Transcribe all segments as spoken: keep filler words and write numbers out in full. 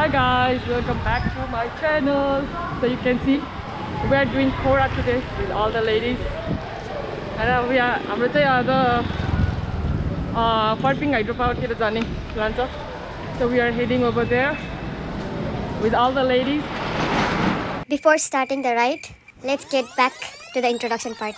Hi guys, welcome back to my channel. So you can see we are doing Kora today with all the ladies. And uh, we are I'm going to the uh Farping hydropower here jane plan cha. So we are heading over there with all the ladies. Before starting the ride, let's get back to the introduction part.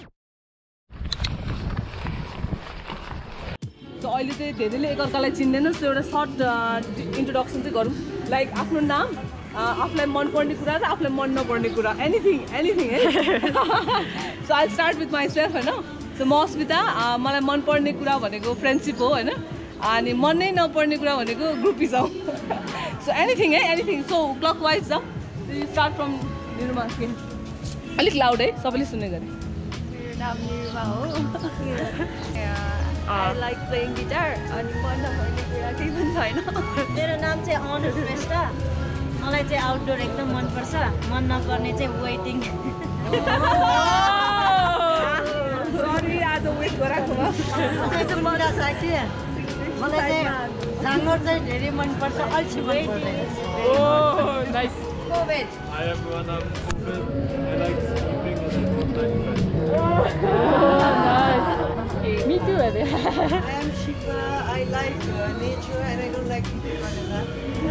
So अहिले चाहिँ धेरैले एकअर्कालाई चिन्दैन so एउटा short introduction चाहिँ गरौँ like आफ्नो नाम आफूलाई मन पर्ने कुरा र आफूलाई मन नपर्ने कुरा एनीथिङ एनीथिङ है so I start with myself हैन सो म अस्मिता मलाई मन पर्ने कुरा भनेको फ्रेन्डशिप हो हैन अनि मन नै नपर्ने कुरा भनेको ग्रुपिज हो सो एनीथिङ है एनीथिङ सो क्लक वाइज जाऊ यु स्टार्ट फ्रम निरुमा के अलिक लाउड है सबैले सुन्ने गरे मेरो नाम निरुमा हो I like playing guitar अनि मन नपर्ने कुरा केही पनि छैन मेरो नाम चाहिँ अनु श्रेष्ठ मलाई चाहिँ आउटडोर एकदम मन पर्छ मन नपर्ने चाहिँ वेटिङ सरी आज वेट गराको म चाहिँ मजा छ कि मलाई चाहिँ जाँगर चाहिँ धेरै मन पर्छ अल्छी मन पर्दैन oh nice Covid Hi everyone, I'm Kovid. I like sleeping and I don't like bed. Nice. Me too. I am Shiva. I like uh, nature and I don't like people like that.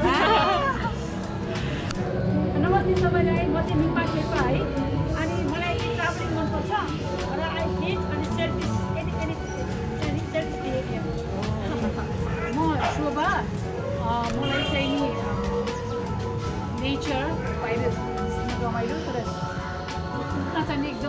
नमस्ते सबैलाई म चाहिँ मिपा शेर्पा है अनि मलाई चाहिँ travelling मन पर्छ र आई हेट अनि selfish any any self behaviour म शोभा मलाई चाहिँ नि नेचर बाहिर रमाइलो तर उता चाहिँ एकदम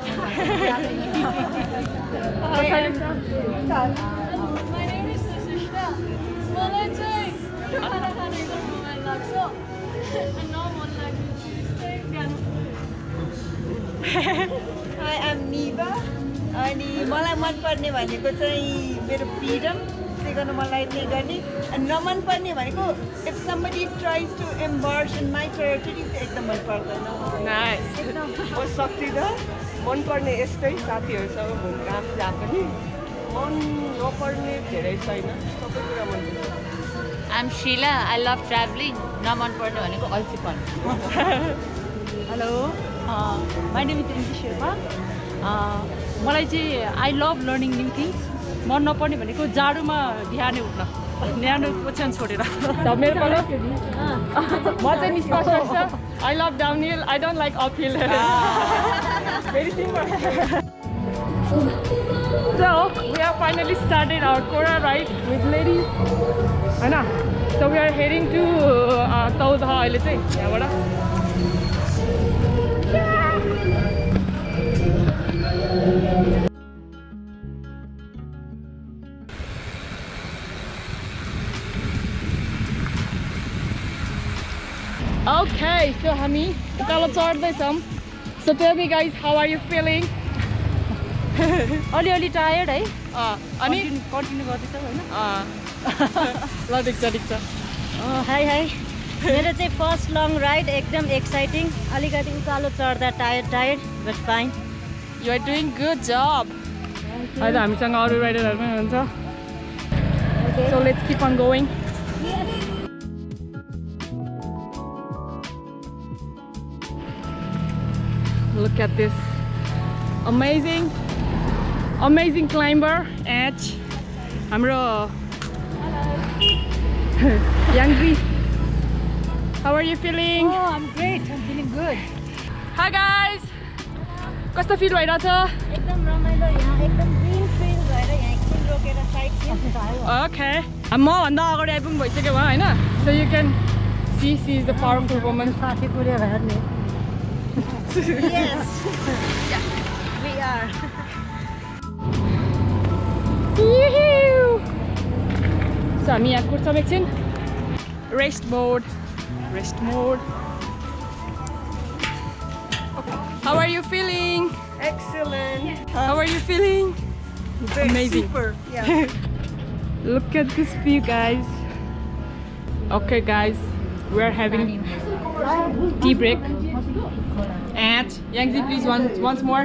My name is Sushita. मलाई चाहिँ खाना खान एकदम रमाइलो लाग्छ and now one language is piano. I am Niva. अनि मलाई मन पर्ने भनेको चाहिँ मेरो फ्रिडम त्यही गर्न मलाई त्यही गर्ने अनि नमन पर्ने भनेको if somebody tries to embarrass in my territory एकदम मन पर्दैन Nice. म सक्दिनँ मन पर्ने यस्तै साथीहरूसँग घुम्न जहाँ पनि मन नपर्ने धेरै छैन सबै कुरा मन पर्छ I'm Sheila. I love traveling. नमन पर्ने भनेको अल्छीपन hello my name is Inji Sherpa मलाई चाहिँ I love learning new things मन नपर्ने भनेको जाडोमा बिहानै उठ्न न्यानो ओछ्यान छोडेर मेरो पालो म चाहिँ निष्पा Shrestha I love downhill. I don't like uphill. Very simple. So we have finally started our Kora ride with ladies. Anna. So we are heading to uh, Taudha अहिले चाहिँ यहाँबाट Okay, so हामी तल चढ्दैछौँ. So tell me guys, how are you feeling? अलिअलि tired है अनि continue गर्दैछौ होइन ल देख्छ देख्छ हाई हाई मेरो चाहिँ फर्स्ट लङ राइड एकदम एक्साइटिङ अलिकति उकालो चढ्दा tired tired but fine You are doing good job. अहिले हामीसँग अरू राइडरहरू पनि हुनुहुन्छ. So let's keep on going. Look at this amazing amazing climber at हाम्रो Yangzi. How are you feeling? Oh, I'm great. I'm feeling good. Hi guys. कस्तो feel भइरहेछ? एकदम रमाइलो यहाँ एकदम ग्रिन फिल भएर यहाँ एकछिन रोकेर साइड सिन Okay. म भन्दा अगाडि आइपुग्नु भइसक्यो भयो हैन? So you can see she is the powerful woman. साथी पुऱ्यो भएर नि Yes. We are. So हामी यहाँ कुर्छौँ एकछिन. Rest mode. Rest mode. How are you feeling? Excellent. How are you feeling? Very Amazing. Super. Yeah. Look at this view, guys. Okay, guys, we're having tea break. And Yangzi, please once once more.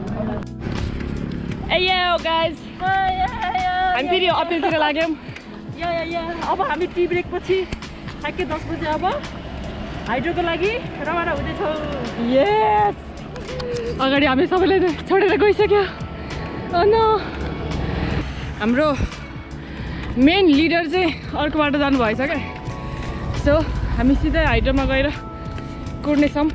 Hey yo, guys. Hi, hi, hi. हामी फेरि अपिलतिर लाग्यौँ या या या अब हामी tea break पछि ठ्याक्कै दस बजे अब हाइड्रोको लागि रवाना हुँदैछौँ। यस अगाडि हामी सबैले छोडेर गइसक्यो। अनि हाम्रो मेन लिडर चाहिँ अर्को बाटो जानु भएछ क्या। सो हामी सिधै हाइड्रोमा गएर कुर्नेछौँ।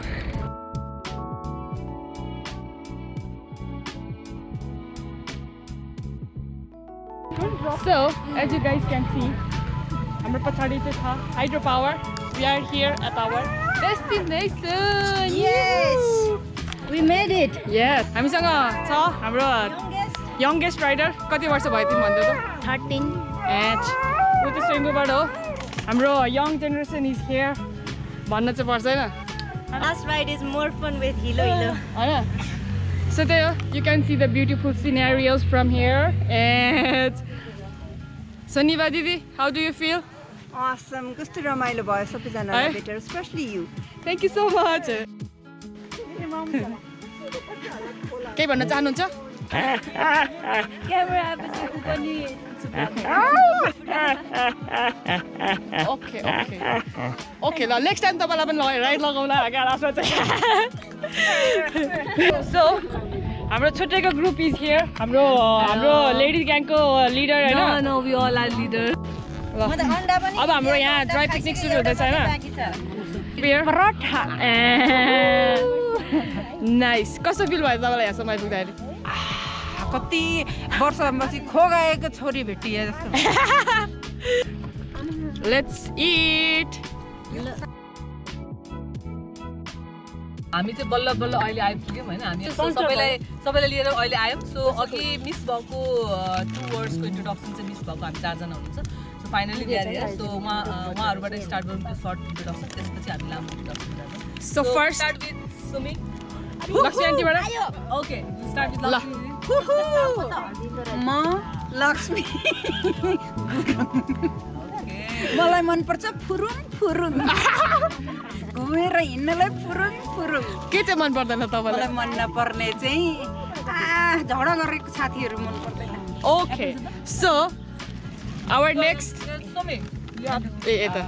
So as you guys can see, हाम्रो पछाडि चाहिँ छ hydro power. We are here at our destination. Yes! We made it. Yes, हामीसँग छ हाम्रो youngest rider। कति वर्ष भयो तिमी भन्दै त? thirteen. एच ऊ चाहिँ सेङ्गोबाट हो। हाम्रो young generation is here भन्न चाहिँ पर्दैन Last ride is more fun with Hilo Hilo. हैन? So त्यही हो, you can see the beautiful scenarios from here. And so Niva Didi, how do you feel? Awesome. कस्तो रमाइलो भयो सबैजनालाई भेटेर, especially you. Thank you so much. केही भन्न चाहनुहुन्छ? Camera पछि पनि ओके ओके ओके ल नेक्स्ट टाइम तपाईँलाई पनि राइड लगाउला क्या लास्टमा चाहिँ। सो हाम्रो छुट्टैको ग्रुप इज हियर। हाम्रो हाम्रो लेडिज ग्याङको लिडर होइन। No we all are leader. अब हाम्रो यहाँ ड्राई पिकनिक सुरु हुँदैछ होइन। नाइस। कस्तो फिल भयो तपाईँलाई यहाँसम्म आइपुग्दाखेरि? कति वर्षपछि खोगाएको छोरी भेटिए जस्तो। Let's it. हामी चाहिँ बल्ल बल्ल अहिले आइपुग्यौँ होइन। हामी सबैलाई सबैलाई लिएर अहिले आयौँ। सो अघि मिस भएको टु वर्ड्सको इन्ट्रोडक्सन चाहिँ मिस भएको हामी चारजना हुनुहुन्छ। सो फाइनली ल्याएर सो उहाँ उहाँहरूबाट स्टार्ट गरौँ त्यो सर्ट इन्ट्रोडक्सन, त्यसपछि हामी लामो इन्ट्रोडक्सन गरौँ। So first start with Sumi. Laxmi आन्टीबाट। Okay start with Laxmi. म लक्ष्मी। मलाई मनपर्छ फुरुङ फुरुङ, घुमेर हिँड्नलाई फुरुङ फुरुङ। के चाहिँ मन पर्दैन तपाईँलाई? मलाई मन नपर्ने चाहिँ झगडा गरेको साथीहरू मन पर्दैन। Okay so our next Sumi. ए यता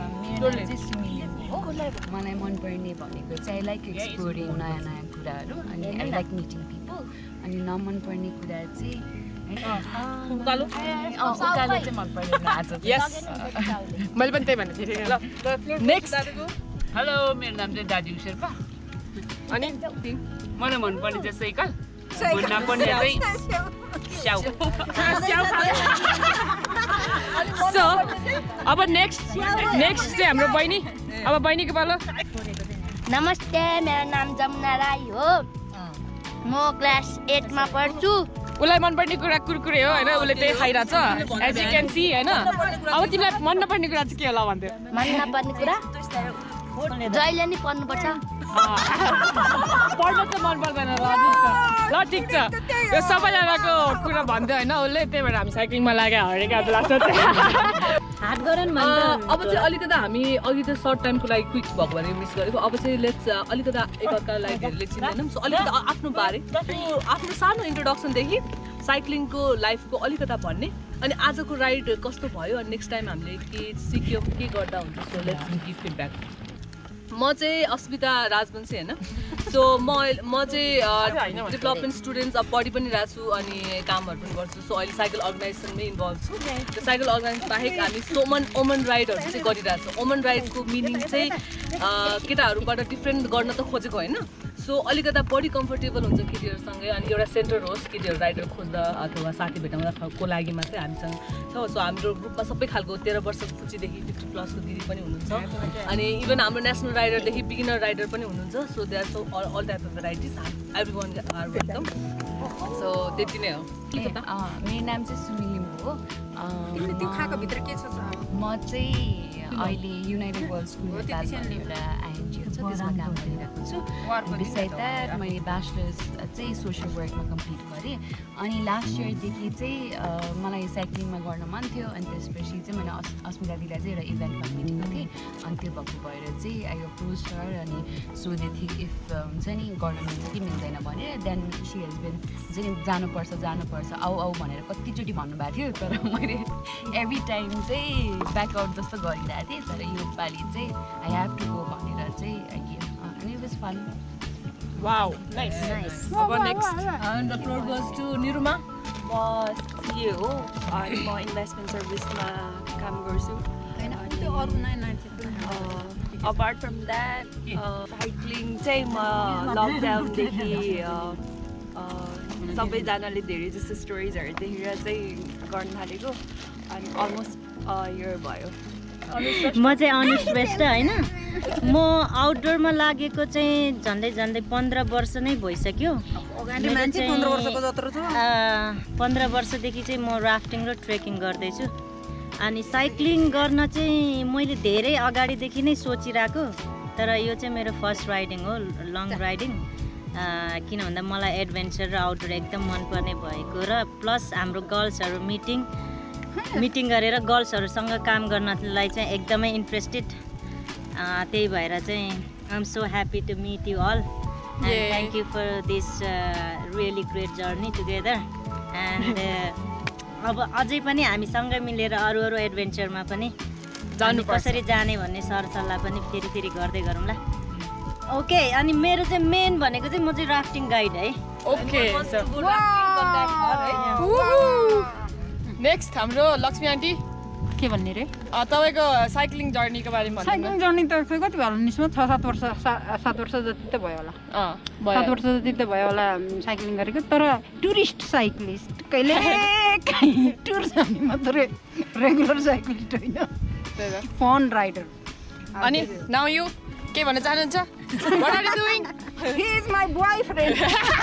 मलाई मनपर्ने भनेको चाहिँ आई लाइक एक्सप्लोरिङ नयाँ नयाँ कुराहरू अनि आई लाइक मिटिङ पिपल। अनि नमन पर्ने कुरा चाहिँ उकालो उकालो चाहिँ मन पर्दैन आज। यस मैले पनि त्यही भन्ने थिएँ। ल नेक्स्ट हेलो, मेरो नाम चाहिँ दाजु शेर्पा। अनि मलाई मनपर्ने चाहिँ साइकल, मन नपर्ने चाहिँ स्याउ। सो अब नेक्स्ट नेक्स्ट चाहिँ हाम्रो बहिनी। अब बहिनीको पालो। नमस्ते, मेरो नाम जमुना राई हो। म क्लास एटमा पढ्छु। उसलाई मनपर्ने कुरा कुरकुरे हो होइन, उसले त्यही खाइरहेको छ एज यु क्यान सी होइन। अब तिमीलाई मन नपर्ने कुरा चाहिँ के होला भन्थ्यो? मन नपर्ने कुरा जहिले नि पढ्नुपर्छ। पढ्न चाहिँ मन पर्दैन। ल ठिक छ ल ठिक छ यो सबैजनाको कुरा भन्थ्यो होइन उसले, त्यही भएर हामी साइक्लिङमा लाग्यो हरेको आज लास्टमा चाहिँ। हात गरौँ न। अब चाहिँ अलिकता हामी अघि त सर्ट टाइमको लागि क्विक भएको भने मिस गरेको। अब चाहिँ लेट्स अलिकता एकअर्कालाई धेरैले चिन्दैनौँ। सो अलिकता आफ्नो बारे आफ्नो सानो इन्ट्रोडक्सनदेखि साइक्लिङको लाइफको अलिकता भन्ने, अनि आजको राइड कस्तो भयो, अनि नेक्स्ट टाइम हामीले के सिक्यौँ, के गर्दा हुन्छ। So let's give feedback. म चाहिँ अस्मिता राजवंशी होइन। सो म म चाहिँ डेभलपमेन्ट स्टुडेन्ट्स अब पढि पनि रहेको छु अनि कामहरू पनि गर्छु। सो अहिले साइकल अर्गनाइजेसनमै इन्भल्भ छु। त्यो साइकल अर्गनाइजेसन बाहेक हामी सोमन ओमन राइडहरू चाहिँ गरिरहेको छौँ। ओमन राइडको मिनिङ चाहिँ केटाहरूबाट डिफ्रेन्ट गर्न त खोजेको होइन। सो अलिकता बढी कम्फर्टेबल हुन्छ केटीहरूसँगै, अनि एउटा सेन्टर होस् केटीहरू राइडर खोज्दा अथवा साथी भेटाउँदाको लागिमा चाहिँ हामीसँग छ। सो हाम्रो ग्रुपमा सबै खालको तेह्र वर्षको पुचीदेखि फिफ्टी प्लसको दिदी पनि हुनुहुन्छ, अनि इभन हाम्रो नेसनल राइडरदेखि बिगिनर राइडर पनि हुनुहुन्छ। So they are so all type of varieties, every one are welcome. So त्यति नै हो। मेरो नाम चाहिँ सुमी लिम्बू हो। त्यो खाएको भित्र के छ? म चाहिँ अहिले युनाइटेड वर्ल्ड स्कुल नेपाल भन्ने एउटा आइएनजिओ छ त्यसमा काम गरिरहेको छु बिसाइड द्याट मैले ब्याचलर्स चाहिँ सोसियल वर्कमा कम्प्लिट गरेँ अनि लास्ट इयरदेखि चाहिँ मलाई साइक्लिङमा गर्न मन थियो अनि त्यसपछि चाहिँ मैले अस् अस्मिता दिदीलाई चाहिँ एउटा इभेन्टमा भेटेको थिएँ अनि त्यो भएको भएर चाहिँ आई अप्रोच हर अनि सोधेको थिएँ इफ हुन्छ नि गर्न मिल्छ कि मिल्दैन भनेर देन सी हेज बिन हुन्छ नि जानुपर्छ जानुपर्छ आऊ आऊ भनेर कतिचोटि भन्नुभएको थियो तर मैले एभ्री टाइम चाहिँ ब्याकआउट जस्तो गरिरहेको थिएँ तर यो पालि चाहिँ आई हेभ टु गो भनेर चाहिँ अनि it was fun wow nice nice अब next And the floor goes to Niruma. म सिए हो अनि म इन्भेस्टमेन्ट सर्भिसमा काम गर्छु अपार्ट फ्रम द्याट साइक्लिङ चाहिँ म लकडाउनदेखि सबैजनाले धेरै जस्तो स्टोरिजहरू देखेर चाहिँ गर्न थालेको अनि अलमोस्ट इयर भयो म चाहिँ अनु श्रेष्ठ होइन म आउटडोरमा लागेको चाहिँ झन्डै झन्डै पन्ध्र वर्ष नै भइसक्यो पन्ध्र वर्षदेखि चाहिँ म राफ्टिङ र ट्रेकिङ गर्दैछु अनि साइक्लिङ गर्न चाहिँ मैले धेरै अगाडिदेखि नै सोचिरहेको तर यो चाहिँ मेरो फर्स्ट राइडिङ हो लङ राइडिङ किन भन्दा मलाई एडभेन्चर र आउटडोर एकदम मनपर्ने भएको र प्लस हाम्रो गर्ल्सहरू मिटिङ मिटिङ गरेर गर्ल्सहरूसँग काम गर्नलाई चाहिँ एकदमै इन्ट्रेस्टेड त्यही भएर चाहिँ I am so happy to meet you all and thank you for this really great journey together and अब अझै पनि हामीसँगै मिलेर अरू अरू एडभेन्चरमा पनि जानु कसरी जाने भन्ने सरसल्लाह पनि फेरि फेरि गर्दै गरौँला ओके अनि मेरो चाहिँ मेन भनेको चाहिँ म चाहिँ राफ्टिङ गाइड है ओके नेक्स्ट हाम्रो लक्ष्मी आन्टी के भन्ने रे तपाईँको साइक्लिङ जर्नीको बारेमा साइक्लिङ जर्नी त खै कति भयो होला निस्मा छ सात वर्ष सात वर्ष जति त भयो होला सात वर्ष जति त भयो होला साइक्लिङ गरेको तर टुरिस्ट साइक्लिस्ट कहिले काहीँ टुर जाने मात्र रेगुलर साइक्लिस्ट होइन फन राइडर अनि नाउ यु के भन्न चाहनुहुन्छ What are you doing? He is my boyfriend.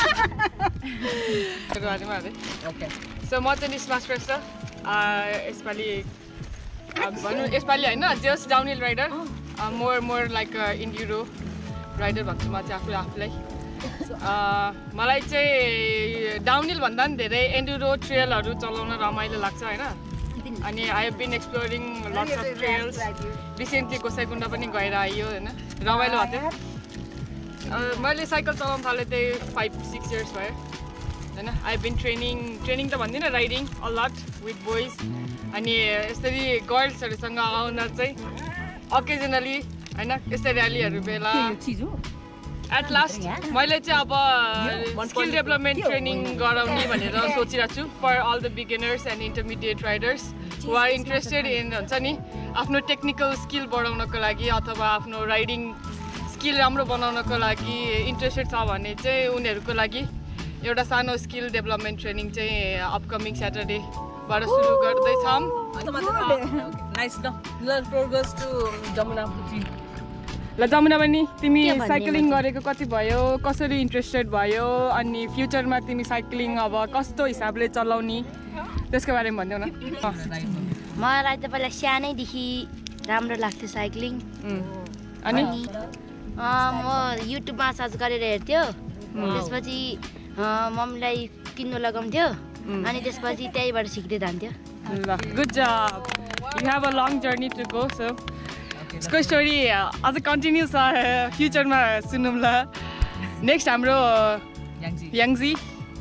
Okay. So म चाहिँ निस्मा श्रेष्ठ यसपालि भनौँ यसपालि होइन just downhill rider more more like enduro rider भन्छु म चाहिँ आफूले आफूलाई मलाई चाहिँ डाउनहिल भन्दा पनि धेरै एन्ड्युरो ट्रेलहरू चलाउन रमाइलो लाग्छ होइन अनि I have been exploring lots of trails recently Gosaikunda पनि गएर आइयो होइन रमाइलो भएको थियो मैले साइकल चलाउन थालेँ त्यही फाइभ सिक्स इयर्स भयो होइन I have been training training त भन्दिनँ riding a lot with boys अनि यसरी गर्ल्सहरूसँग आउन चाहिँ अकेजनली होइन यस्तै र्यालीहरू बेला एट लास्ट मैले चाहिँ अब स्किल डेभलपमेन्ट ट्रेनिङ गराउने भनेर सोचिरहेको छु for all the beginners and intermediate riders who are interested in हुन्छ नि आफ्नो टेक्निकल स्किल बढाउनको लागि अथवा आफ्नो राइडिङ स्किल राम्रो बनाउनको लागि इन्ट्रेस्टेड छ भने चाहिँ उनीहरूको लागि एउटा सानो स्किल डेभलपमेन्ट ट्रेनिङ चाहिँ अपकमिङ स्याटरडेबाट सुरु गर्दैछौँ नाइस ल फ्लोर गोज टु जमुना पुत्री ल जमुना बहिनी तिमी साइक्लिङ गरेको कति भयो कसरी इन्ट्रेस्टेड भयो अनि फ्युचरमा तिमी साइक्लिङ अब कस्तो हिसाबले चलाउने त्यसको बारेमा भनिदेऊ न मलाई त पहिला सानैदेखि राम्रो लाग्थ्यो साइक्लिङ अनि म युट्युबमा सर्च गरेर हेर्थ्यो त्यसपछि मम्मीलाई किन्नु लगाउँथ्यो अनि त्यसपछि त्यहीबाट सिक्दै जान्थ्यो ल good job you have a long journey to go so यसको स्टोरी अझ कन्टिन्यू छ फ्युचरमा सुनौँ ल नेक्स्ट हाम्रो याङ्जी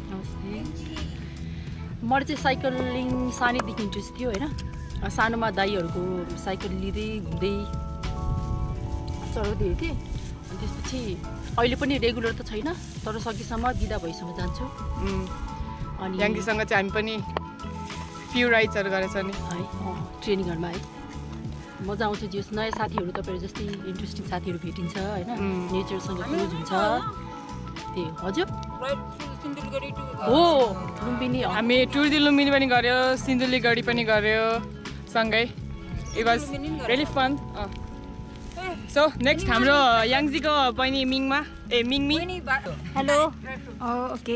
मलाई चाहिँ साइक्लिङ सानैदेखि इन्ट्रेस्ट थियो होइन सानोमा दाइहरूको साइकल लिँदै घुम्दै चढाउँदै थिएँ अनि त्यसपछि अहिले पनि रेगुलर त छैन तर सकेसम्म दिदा भइसम्म जान्छु अनि याङ्जीसँग चाहिँ हामी पनि फ्यु राइड्सहरू गरेछ नि है ट्रेनिङहरूमा है मजा आउँछ जे नयाँ साथीहरू तपाईँहरू जस्तै इन्ट्रेस्टिङ साथीहरू भेटिन्छ होइन नेचरसँग क्लोज हुन्छ त्यही हजुर हो लुम्बिनी हामी टुर्दी लुम्बिनी पनि गऱ्यो सिन्धुलीगढी पनि गऱ्यो सँगै it was really fun so next हाम्रो याङ्जीको बहिनी मिङमा ए मिङमी हेलो ओके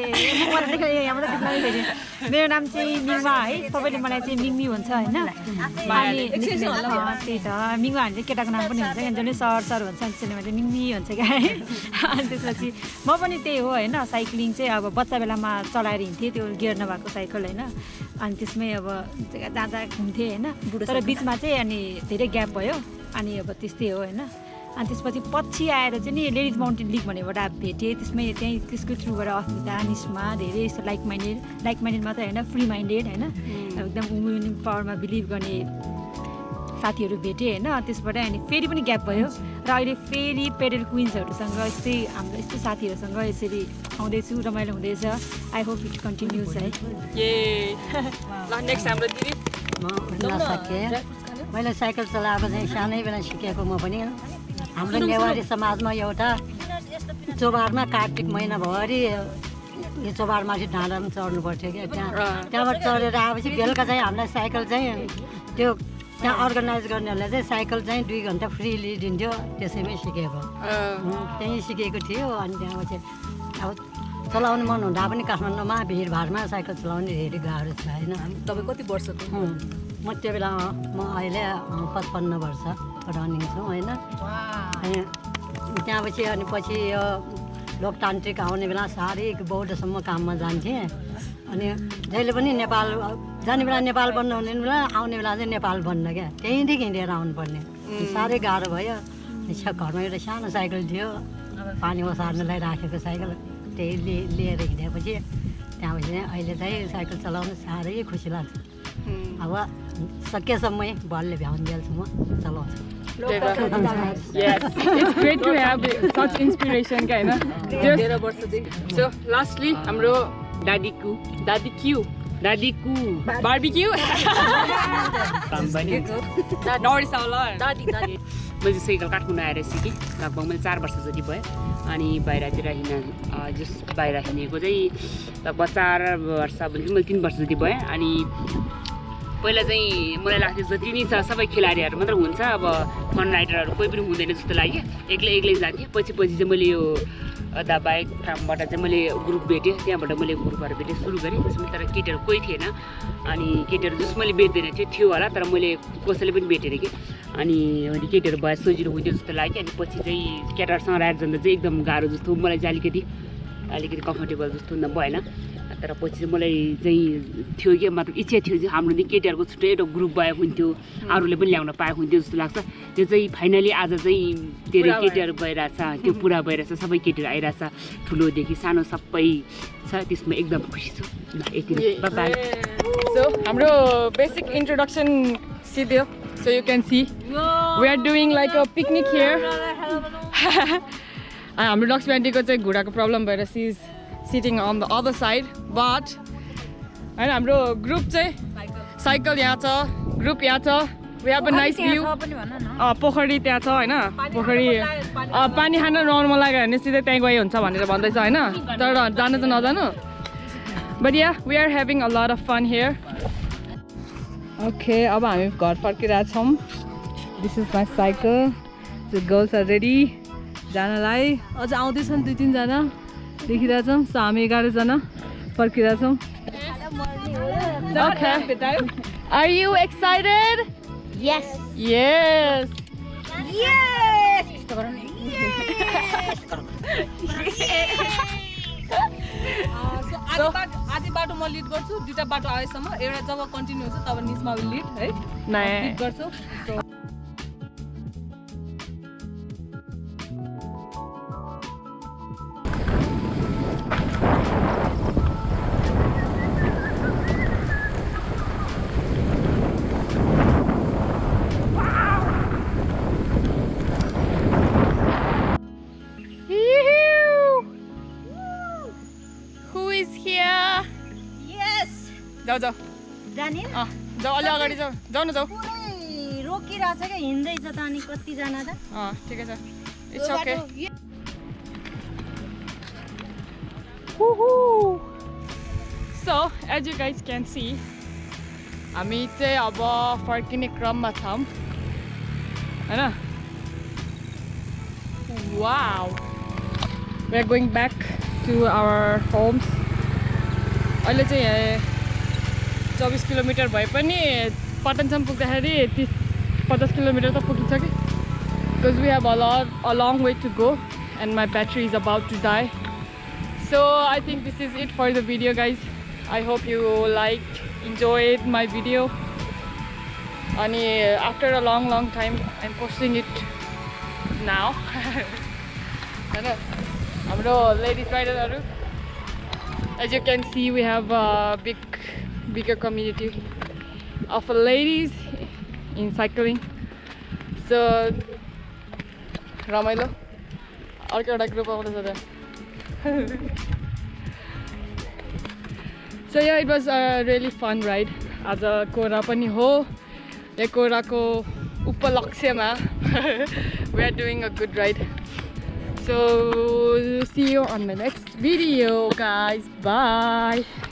मेरो नाम चाहिँ मिङमा है सबैले मलाई चाहिँ मिङमी भन्छ होइन अनि त्यही त मिङमा भने चाहिँ केटाको नाम पनि हुन्छ क्या जसले सर सर भन्छ त्यसले भने मिङमी भन्छ क्या है अनि त्यसपछि म पनि त्यही हो होइन साइक्लिङ चाहिँ अब बच्चा बेलामा चलाएर हिँड्थेँ त्यो गियर नभएको साइकल होइन अनि त्यसमै अब जहाँ जहाँ घुम्थेँ होइन तर बिचमा चाहिँ अनि धेरै ग्याप भयो अनि अब त्यस्तै हो होइन अनि त्यसपछि पछि आएर चाहिँ नि लेडिज माउन्टेन लिग भनेबाट भेटेँ त्यसमै त्यहीँ त्यसको थ्रुबाट अस्मिता निस्मा धेरै यस्तो लाइक माइन्डेड लाइक माइन्डेड मात्रै होइन फ्री माइन्डेड होइन एकदम वुमेन पावरमा बिलिभ गर्ने साथीहरू भेटेँ होइन त्यसबाट अनि फेरि पनि ग्याप भयो र अहिले फेरि पेडल क्विन्सहरूसँग यस्तै हाम्रो यस्तो साथीहरूसँग यसरी आउँदैछु रमाइलो हुँदैछ आई होप इट कन्टिन्युज है ए ल नेक्स्ट हाम्रो दिदी म सकेँ मैले साइकल चलाएको चाहिँ सानै बेला सिकेको म पनि हाम्रो नेवारी समाजमा एउटा चोबारमा कार्तिक महिनाभरि यो चोबारमाथि डाँडामा चढ्नु पर्थ्यो क्या त्यहाँ त्यहाँबाट चढेर आएपछि बेलुका चाहिँ हामीलाई साइकल चाहिँ त्यो त्यहाँ अर्गनाइज गर्नेहरूले चाहिँ साइकल चाहिँ दुई घन्टा फ्रीली दिन्थ्यो त्यसैमै सिकेको त्यहीँ सिकेको थियो अनि त्यहाँपछि अब चलाउनु मन हुँदा पनि काठमाडौँमा भिडभाडमा साइकल चलाउनु धेरै गाह्रो छ होइन तपाईँ कति वर्षको म त्यो बेला म अहिले पचपन्न वर्ष रनिङ छु होइन अनि त्यहाँपछि अनि पछि यो लोकतान्त्रिक आउने बेला साह्रै बौद्धसम्म काममा जान्थेँ अनि जहिले पनि नेपाल जाने बेला नेपाल बन्द हुने बेला आउने बेला चाहिँ नेपाल बन्द क्या त्यहीँदेखि हिँडेर आउनुपर्ने साह्रै गाह्रो भयो घरमा एउटा सानो साइकल थियो पानी ओसार्नलाई राखेको साइकल त्यही लि लिएर हिँडेपछि त्यहाँपछि चाहिँ अहिले चाहिँ साइकल चलाउनु साह्रै खुसी लाग्छ अब सकेसम्म बलले भ्याउन्जेलसम्म चलाउँछु Yes, it's great to have such inspiration kind of. So lastly, hamro daddy ku, daddy Q, daddy ku, barbecue. Norris Aula, daddy daddy. मैले साइकल काठमाडौँ आएर सिकेँ लगभग मैले चार वर्ष जति भयो अनि बाहिरतिर हिँड्न जस बाहिर हिँडेको चाहिँ लगभग चार वर्ष भने मैले तिन वर्ष जति भयो अनि पहिला चाहिँ मलाई लाग्थ्यो जति नै छ सबै खेलाडीहरू मात्र हुन्छ अब फन राइडरहरू कोही पनि हुँदैन जस्तो लाग्यो एक्लै एक्लै जान्थेँ पछि पछि चाहिँ मैले यो अदा बाइक फार्मबाट चाहिँ मैले ग्रुप भेटेँ त्यहाँबाट मैले ग्रुपहरू भेटेँ सुरु गरेँ त्यसमा तर केटीहरू कोही थिएन अनि केटीहरू जस मैले भेट्दैन थियो थियो होला तर मैले कसैले पनि भेटेँ कि अनि अनि केटीहरू भए सजिलो हुन्थ्यो जस्तो लाग्यो अनि पछि चाहिँ केटाहरूसँग राइड जाँदा चाहिँ एकदम गाह्रो जस्तो मलाई चाहिँ अलिकति अलिकति कम्फर्टेबल जस्तो भएन तर पछि चाहिँ मलाई चाहिँ थियो कि मतलब इच्छा थियो कि हाम्रो चाहिँ केटीहरूको छुट्टै एउटा ग्रुप भएको हुन्थ्यो अरूले पनि ल्याउन पाएको हुन्थ्यो जस्तो लाग्छ त्यो चाहिँ फाइनली आज चाहिँ धेरै केटीहरू भइरहेछ त्यो पुरा भइरहेछ सबै केटीहरू आइरहेछ ठुलोदेखि सानो सबै छ त्यसमा एकदम खुसी छु यति नै बाइ सो हाम्रो बेसिक इन्ट्रोडक्सन सिद्धियो so you can see we are doing like a picnic here हाम्रो लक्ष्मी आन्टीको चाहिँ घुँडाको प्रब्लम भएर she is sitting on the other side but and हाम्रो ग्रुप चाहिँ साइकल यहाँ छ ग्रुप यहाँ छ we have a nice view पोखरी त्यहाँ छ हैन पोखरी पानी खान नर्मल लाग्यो भने सिधै त्यही गए हुन्छ भनेर भन्दैछ हैन तर जान चाहिँ नजानु but yeah we are having a lot of fun here okay अब हामी घर फर्किरहेका छौं this is my cycle the girls are ready जानलाई अझ आउँदै छन् दुई तीन जना देखिरहेका छौं सो हामी एघार जना फर्किरहेका छौं okay are you excited yes yes yes so आधी बाटो म लिड गर्छु दुईटा बाटो आएसम्म एउटा जब कन्टिन्यू हुन्छ तब निस्मा विल लिड है नाइ गर्छु जाऊ जाऊ जाने अँ जाऊ अलि अगाडि जाऊ जाऊ न जाऊ रोकिरहेछ क्या हिँड्दैछ त अनि कतिजना त अँ ठिकै छ it's okay so as you guys can see हामी चाहिँ अब फर्किने क्रममा छौँ होइन wow We are going back to our homes. अहिले चाहिँ यहाँ चौबिस किलोमिटर भए पनि पटनसम्म पुग्दाखेरि तीस पचास किलोमिटर त पुगिन्छ कि because we have a lot a long way to go and my battery is about to die. So I think this is it for the video, guys. I hope you liked, enjoyed my video. And after a long long time I'm posting it now. Ladies rider, as you can see, we have a big bigger community of ladies in cycling. So Ramailo, arka group of so yeah, it was a really fun ride. As a Kora pani ho, ya Kora ko upalakshyama. We are doing a good ride. So see you on the next video, guys. Bye.